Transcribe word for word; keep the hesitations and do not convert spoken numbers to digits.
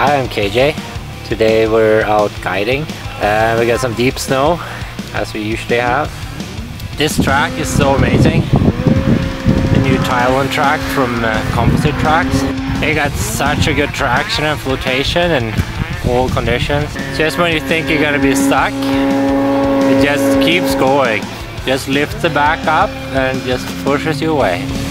Hi, I'm K J. Today we're out guiding and we got some deep snow as we usually have. This track is so amazing. The new Talon track from uh, Composit Tracks. It got such a good traction and flotation in all conditions. Just when you think you're gonna be stuck, it just keeps going. Just lifts the back up and just pushes you away.